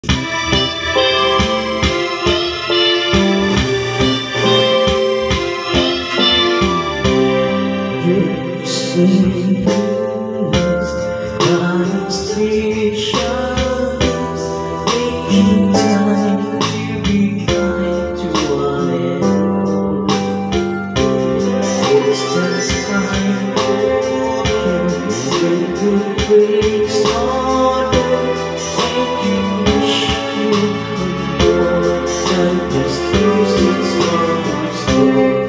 Sweet demonstrations, making time to be kind to one another. Distance time when good breaks harder, and you wish you could go, and this distance comes slow.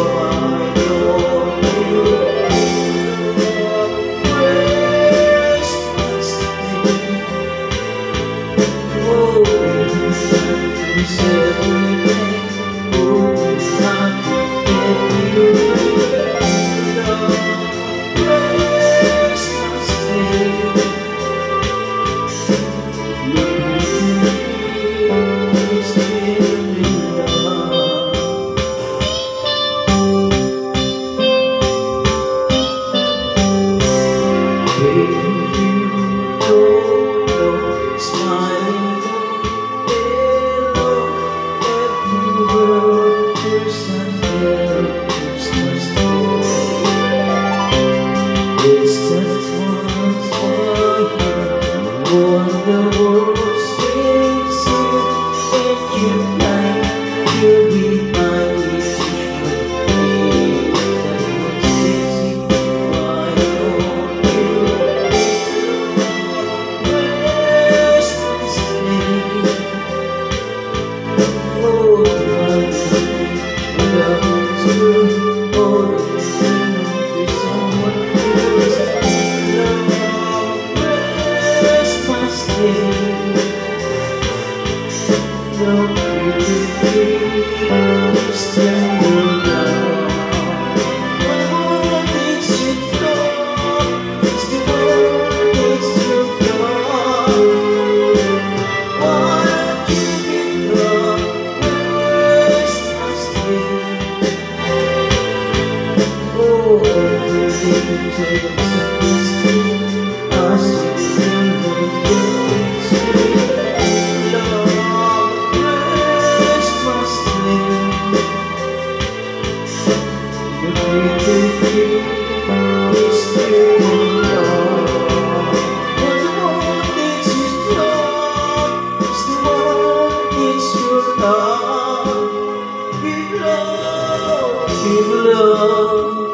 The world sings if you like, you'll be mine. Give love.